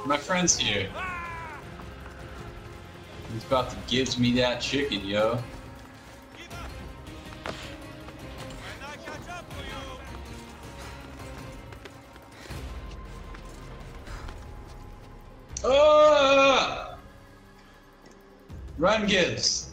My friend's here. He's about to give me that chicken, yo. Ah! Run, Gibbs.